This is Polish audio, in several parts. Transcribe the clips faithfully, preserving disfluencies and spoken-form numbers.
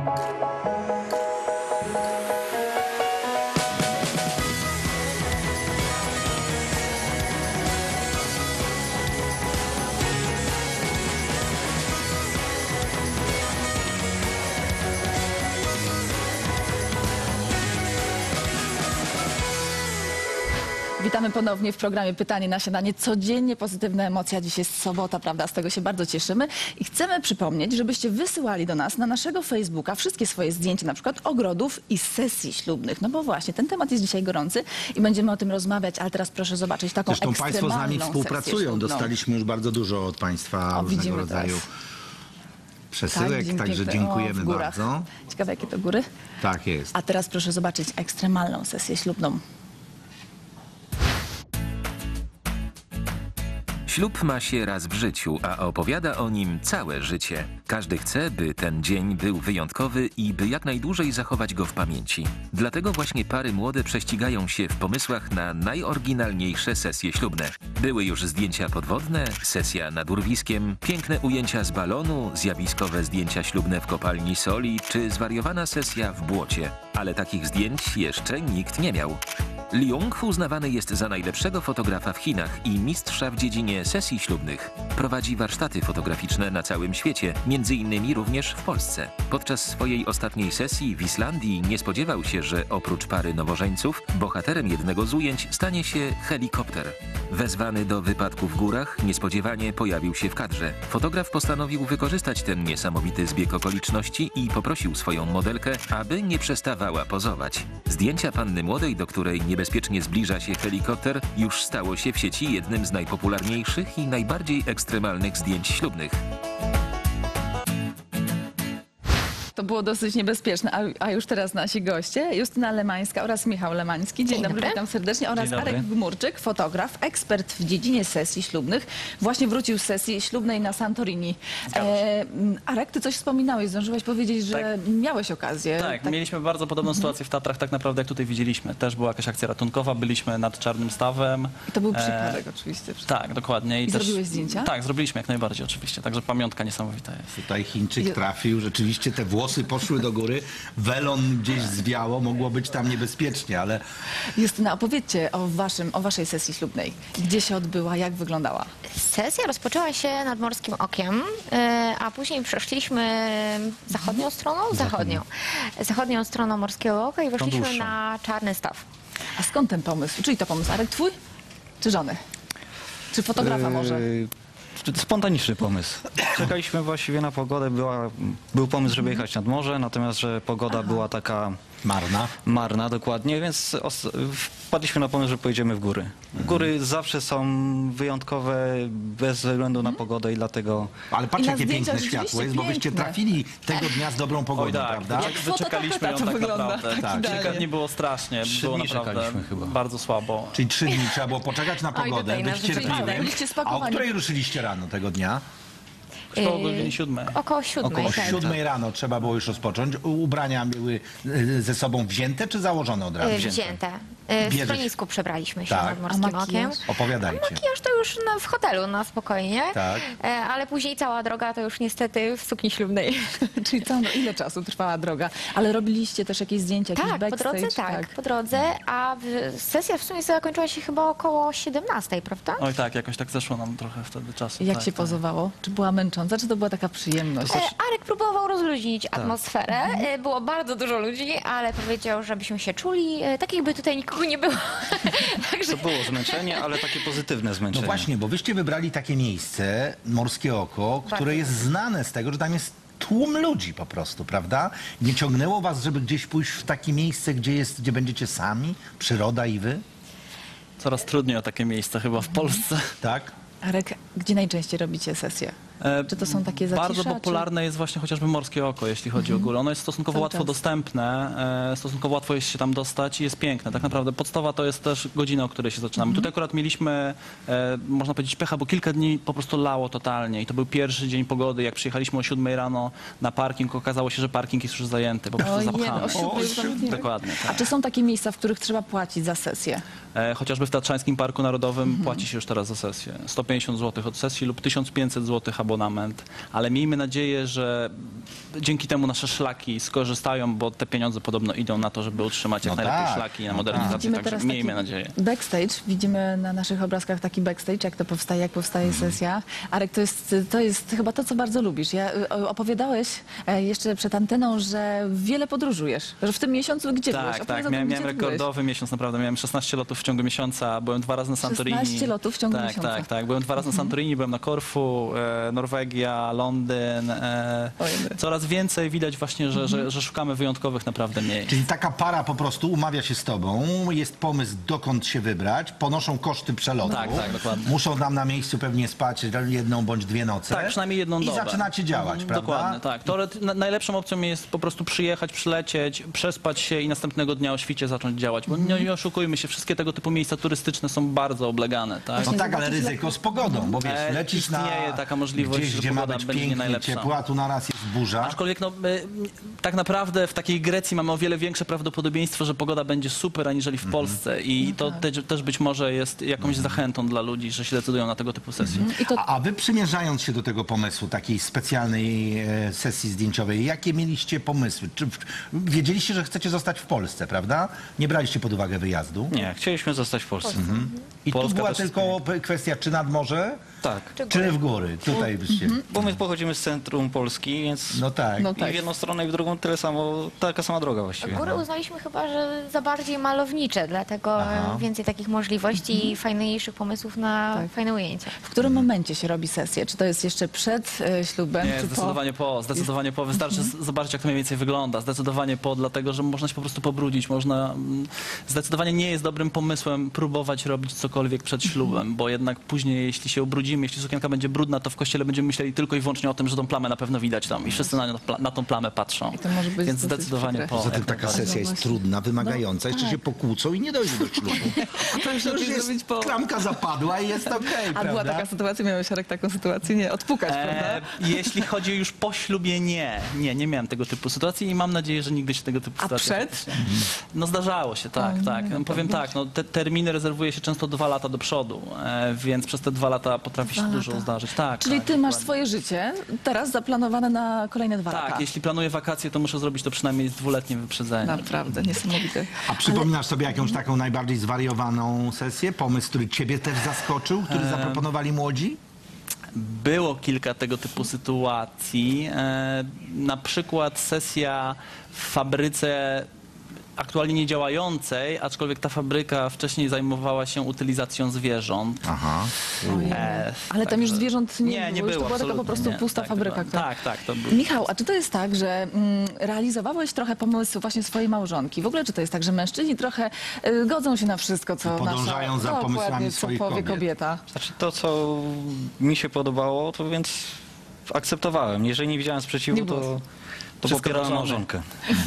Witamy ponownie w programie Pytanie na śniadanie. Codziennie pozytywna emocja. Dziś jest sobota, prawda? Z tego się bardzo cieszymy. I chcemy przypomnieć, żebyście wysyłali do nas na naszego Facebooka wszystkie swoje zdjęcia, na przykład ogrodów i sesji ślubnych. No bo właśnie, ten temat jest dzisiaj gorący i będziemy o tym rozmawiać, ale teraz proszę zobaczyć taką Zresztą ekstremalną Państwo z nami współpracują. Dostaliśmy już bardzo dużo od Państwa o, różnego rodzaju teraz. przesyłek, Tak, także piękne. dziękujemy O, w górach. bardzo. Ciekawe, jakie to góry. Tak jest. A teraz proszę zobaczyć ekstremalną sesję ślubną. Ślub ma się raz w życiu, a opowiada o nim całe życie. Każdy chce, by ten dzień był wyjątkowy i by jak najdłużej zachować go w pamięci. Dlatego właśnie pary młode prześcigają się w pomysłach na najoryginalniejsze sesje ślubne. Były już zdjęcia podwodne, sesja nad urwiskiem, piękne ujęcia z balonu, zjawiskowe zdjęcia ślubne w kopalni soli czy zwariowana sesja w błocie. Ale takich zdjęć jeszcze nikt nie miał. Leung uznawany jest za najlepszego fotografa w Chinach i mistrza w dziedzinie sesji ślubnych. Prowadzi warsztaty fotograficzne na całym świecie, między innymi również w Polsce. Podczas swojej ostatniej sesji w Islandii nie spodziewał się, że oprócz pary nowożeńców, bohaterem jednego z ujęć stanie się helikopter. Wezwany do wypadku w górach, niespodziewanie pojawił się w kadrze. Fotograf postanowił wykorzystać ten niesamowity zbieg okoliczności i poprosił swoją modelkę, aby nie przestawała pozować. Zdjęcia panny młodej, do której niebezpiecznie zbliża się helikopter, już stało się w sieci jednym z najpopularniejszych i najbardziej ekstremalnych zdjęć ślubnych. To było dosyć niebezpieczne, a, a już teraz nasi goście, Justyna Lemańska oraz Michał Lemański. Dzień, Dzień dobry, dobry, witam serdecznie. Oraz Dzień dobry. Arek Gmurczyk, fotograf, ekspert w dziedzinie sesji ślubnych. Właśnie wrócił z sesji ślubnej na Santorini. E, Arek, ty coś wspominałeś, zdążyłeś powiedzieć, że Tak. miałeś okazję. Tak, tak, mieliśmy bardzo podobną sytuację w Tatrach, tak naprawdę jak tutaj widzieliśmy. Też była jakaś akcja ratunkowa, byliśmy nad Czarnym Stawem. I to był E, przypadek oczywiście. Tak, dokładnie. I też, zrobiłeś zdjęcia? Tak, zrobiliśmy jak najbardziej oczywiście, także pamiątka niesamowita jest. Tutaj Chińczyk trafił, rzeczywiście te włosy poszły do góry, welon gdzieś zwiało, mogło być tam niebezpiecznie, ale... Justyna, opowiedzcie o, waszym, o waszej sesji ślubnej. Gdzie się odbyła, jak wyglądała? Sesja rozpoczęła się nad Morskim Okiem, a później przeszliśmy zachodnią stroną? Zachodnią. Zachodnią stroną Morskiego Oka i weszliśmy dłuższą. na Czarny Staw. A skąd ten pomysł? Czyli to pomysł Arek twój? Czy żony? Czy fotografa może? Yy, Spontaniczny pomysł. Czekaliśmy właściwie na pogodę. Była, był pomysł, żeby jechać nad morze, natomiast że pogoda Aha. była taka Marna. marna dokładnie, więc os- wpadliśmy na pomysł, że pojedziemy w góry. Góry zawsze są wyjątkowe bez względu na pogodę i dlatego... Ale patrz, I na jakie zdjęciach piękne światło rzeczywiście jest, bo byście piękne. trafili tego dnia z dobrą pogodą, Oj, tak, prawda? jak Jak wyczekaliśmy ją fototapeta to tak wygląda, naprawdę. tak Kilka idealnie. dni było strasznie, Trzy było dni naprawdę czekaliśmy chyba. bardzo słabo. Czyli trzy dni trzeba było poczekać na Oj, pogodę, tutaj być nas wyczekali. cierpliwym. Byliście A o spakowani. której ruszyliście rano tego dnia? Około Yy, godziny siódmej. Około siódmej, Około tak. siódmej rano trzeba było już rozpocząć. U- Ubrania były y, ze sobą wzięte czy założone od razu? Yy, Wzięte. Yy, W Bierzesz- schronisku przebraliśmy się Tak. nad A Morskim makijaż? Okiem. Opowiadajcie. Makijaż to już na, w hotelu, na spokojnie. Tak. E, ale później cała droga to już niestety w sukni ślubnej. Czyli co, no, ile czasu trwała droga? Ale robiliście też jakieś zdjęcia, jakiś Tak, po backstage? drodze tak, po drodze, a w, sesja w sumie zakończyła się chyba około siedemnastej, prawda? Oj tak, jakoś tak zeszło nam trochę wtedy czasu. I jak tak, się tak. pozowało? Czy była męcząca, czy to była taka przyjemność? E, Arek próbował rozluźnić atmosferę, e, było bardzo dużo ludzi, ale powiedział, żebyśmy się czuli, e, tak jakby tutaj nikogo nie było. Także To było zmęczenie, ale takie pozytywne No zmęczenie. właśnie, bo wyście wybrali takie miejsce, Morskie Oko, które Bardzo. jest znane z tego, że tam jest tłum ludzi po prostu, prawda? Nie ciągnęło was, żeby gdzieś pójść w takie miejsce, gdzie, jest, gdzie będziecie sami, przyroda i wy? Coraz trudniej o takie miejsce chyba w Polsce. Tak? Arek, gdzie najczęściej robicie sesje? E, Czy to są takie zacisza, Bardzo popularne jest właśnie chociażby Morskie Oko, jeśli chodzi o górę. Ono jest stosunkowo Cały łatwo czas. dostępne, e, stosunkowo łatwo jest się tam dostać i jest piękne. Tak naprawdę podstawa to jest też godzina, o której się zaczynamy. Tutaj akurat mieliśmy, e, można powiedzieć, pecha, bo kilka dni po prostu lało totalnie i to był pierwszy dzień pogody. Jak przyjechaliśmy o siódmej rano na parking, okazało się, że parking jest już zajęty, po prostu Ojej, zapchany. o siódmej już zamknięty. Dokładnie. A Tak. czy są takie miejsca, w których trzeba płacić za sesję? E, chociażby w Tatrzańskim Parku Narodowym płaci się już teraz za sesję. sto pięćdziesiąt złotych od sesji lub tysiąc pięćset złotych abonament. abonament, ale miejmy nadzieję, że dzięki temu nasze szlaki skorzystają, bo te pieniądze podobno idą na to, żeby utrzymać jak No najlepiej tak, szlaki na no modernizację, Widzimy także teraz miejmy taki nadzieję. backstage, widzimy na naszych obrazkach taki backstage, jak to powstaje, jak powstaje Mhm. sesja. Arek, to jest, to jest chyba to, co bardzo lubisz. Ja, y, opowiadałeś e, jeszcze przed anteną, że wiele podróżujesz, że w tym miesiącu gdzie byłeś? Tak, Opowiedz tak. o tym, Miałem, gdzie miałem ty byłeś. rekordowy miesiąc, naprawdę. Miałem szesnaście lotów w ciągu miesiąca, byłem dwa razy na Santorini. szesnaście lotów w ciągu tak, miesiąca. Tak, tak. Byłem dwa razy na Santorini, byłem na Korfu, e, Norwegia, Londyn. E, Ojej. coraz więcej widać właśnie, że, że, że szukamy wyjątkowych naprawdę miejsc. Czyli taka para po prostu umawia się z tobą, jest pomysł, dokąd się wybrać, ponoszą koszty przelotu. Tak, tak, dokładnie. Muszą tam na miejscu pewnie spać jedną bądź dwie noce. Tak, przynajmniej jedną I dobę. zaczynacie działać, Mhm, prawda? Dokładnie, tak. Teoret- na- najlepszą opcją jest po prostu przyjechać, przylecieć, przespać się i następnego dnia o świcie zacząć działać. Bo nie, nie oszukujmy się, wszystkie tego typu miejsca turystyczne są bardzo oblegane. Tak? No tak, ale ryzyko z pogodą, bo wiesz, E, lecisz na istnieje taka możliwość, gdzieś, że gdzie ma pogoda być będzie nie pięknie, najlepsza. ciepło, a tu naraz jest burza. Aczkolwiek no, y, tak naprawdę w takiej Grecji mamy o wiele większe prawdopodobieństwo, że pogoda będzie super, aniżeli w Polsce. I to te, też być może jest jakąś zachętą dla ludzi, że się decydują na tego typu sesje. I to A, a wy przymierzając się do tego pomysłu, takiej specjalnej e, sesji zdjęciowej, jakie mieliście pomysły? Czy w, wiedzieliście, że chcecie zostać w Polsce, prawda? Nie braliście pod uwagę wyjazdu? Nie, chcieliśmy zostać w Polsce. I tu Polska była też tylko p- kwestia, czy nad morze, Tak. czy w góry. Tutaj byście... Bo my pochodzimy z centrum Polski, więc No tak. No i tak. w jedną stronę i w drugą tyle samo, taka sama droga właściwie. Góry uznaliśmy chyba, że za bardziej malownicze, dlatego Aha. więcej takich możliwości i fajniejszych pomysłów na Tak. fajne ujęcia. w którym momencie się robi sesję? Czy to jest jeszcze przed e, ślubem? Nie, czy zdecydowanie po, zdecydowanie po. Wystarczy z- zobaczyć, jak to mniej więcej wygląda. Zdecydowanie po, dlatego że można się po prostu pobrudzić. Można, mm, zdecydowanie nie jest dobrym pomysłem próbować robić cokolwiek przed ślubem, bo jednak później, jeśli się ubrudzimy, jeśli sukienka będzie brudna, to w kościele będziemy myśleli tylko i wyłącznie o tym, że tą plamę na pewno widać tam i wszyscy na, na tą plamę patrzą. I to może być Więc dosyć zdecydowanie przykre. po. Poza tym jak taka najbardziej. sesja jest właśnie. trudna, wymagająca. Jeszcze się pokłócą i nie dojdzie do ślubu. To już To już lepiej jest, zrobić po... klamka zapadła i jest okej, A prawda? była taka sytuacja, miałeś Arek taką sytuację? Nie, odpukać, E, prawda? jeśli chodzi już po ślubie, nie. Nie, nie miałem tego typu sytuacji i mam nadzieję, że nigdy się tego typu A sytuacji... przed? No zdarzało się, tak, O, tak. nie, No, powiem to tak, no, te terminy rezerwuje się często dwa lata do przodu, e, więc przez te dwa lata potrafi się Dwa dużo lata. zdarzyć. Tak, Czyli tak, ty masz dokładnie. swoje życie teraz zaplanowane na kolejne dwa Tak, lata. jeśli planuję wakacje, to muszę zrobić to przynajmniej z dwuletnim wyprzedzeniem. Naprawdę, niesamowite. A przypominasz sobie jakąś taką najbardziej zwariowaną sesję? Pomysł, który ciebie też zaskoczył, który zaproponowali młodzi? Było kilka tego typu sytuacji. E, na przykład sesja w fabryce aktualnie niedziałającej, aczkolwiek ta fabryka wcześniej zajmowała się utylizacją zwierząt. Aha. Ojej. E, Ale tam już także- zwierząt nie, nie, nie było, już było. to była taka po absolutnie prostu nie. pusta tak, fabryka. dokładnie. która- Tak, tak, to był. Michał, a czy to jest tak, że mm, realizowałeś trochę pomysł właśnie swojej małżonki? W ogóle czy to jest tak, że mężczyźni trochę y, godzą się na wszystko, co Podążają nasza, za pomysłami dokładnie, co swoich powie kobiet. kobieta? Znaczy to, co mi się podobało, to więc akceptowałem. Jeżeli nie widziałem Nie sprzeciwu, było. to, to Wszystko popierałem żony. małżonkę.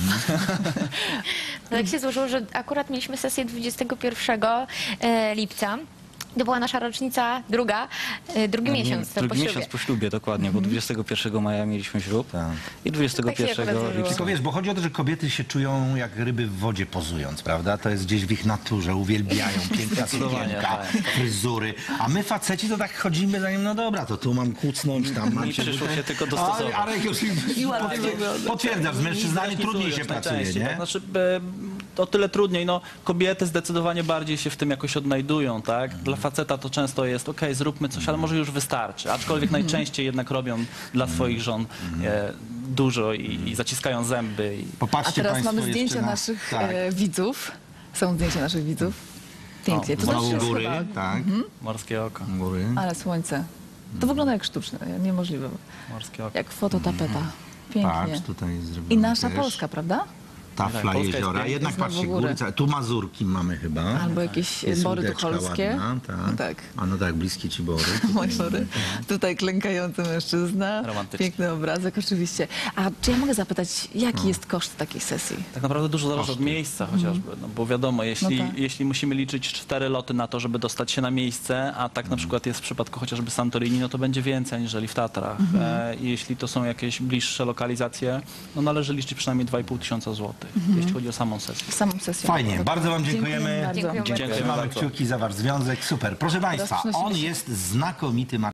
No tak się złożyło, że akurat mieliśmy sesję dwudziestego pierwszego e, lipca. To była nasza rocznica druga, e, drugi Nie, miesiąc po drugi ślubie. miesiąc po ślubie, dokładnie, bo dwudziestego pierwszego maja mieliśmy ślub Tak. i dwudziestego Tak się akurat pierwszego złożyło. lipca. Tylko wiesz, bo chodzi o to, że kobiety się czują jak ryby w wodzie pozując, prawda? To jest gdzieś w ich naturze, uwielbiają piękna Zdecydowanie, sukienka, tak. fryzury. A my faceci to tak chodzimy za nim, no dobra, to tu mam kucnąć, tam mam Mi przyszło się tylko A, dostosować. Arek już I ładnie wygląda. potwierdzasz, z mężczyznami trudniej się Najczęściej, pracuje, nie? tak. Znaczy, e, o tyle trudniej. No, kobiety zdecydowanie bardziej się w tym jakoś odnajdują, tak? Dla faceta to często jest, okej, zróbmy coś, ale może już wystarczy. Aczkolwiek najczęściej jednak robią dla swoich żon e, dużo i, i zaciskają zęby. I... A Popatrzcie teraz państwo mamy zdjęcia jeszcze na... naszych Tak. e, widzów. Są zdjęcia naszych widzów. Pięknie. To Znowu też jest góry, chyba- tak. Morskie oko, Góry. Ale słońce. To wygląda jak sztuczne, niemożliwe. morskie oko. Jak fototapeta. Pięknie. Patrz, tutaj jest zrobione I nasza też. Polska, prawda? Tafla Tak, Polska jest jeziora. piękna. Jednak Znowu patrzcie, góry. góry, całe- tu Mazurki mamy chyba. Albo jakieś Jest bory łódeczka tucholskie. ładna, tak. Tak. A no tak, bliskie ci bory. Moje bory. Tutaj klękający mężczyzna. Romantyczny. Piękny obrazek, oczywiście. A czy ja mogę zapytać, jaki jest koszt takiej sesji? Tak naprawdę dużo zależy od miejsca chociażby, no, bo wiadomo, jeśli, No tak. jeśli musimy liczyć cztery loty na to, żeby dostać się na miejsce, a tak na przykład jest w przypadku chociażby Santorini, no to będzie więcej aniżeli w Tatrach. E, i jeśli to są jakieś bliższe lokalizacje, no należy liczyć przynajmniej dwa i pół tysiąca złotych, jeśli chodzi o samą sesję. Samą sesję. Fajnie, bardzo wam dziękujemy. bardzo. Dziękujemy. Dziękujemy Trzymamy bardzo. kciuki za wasz związek. Super. Proszę państwa, przynosimy on się. jest znakomitym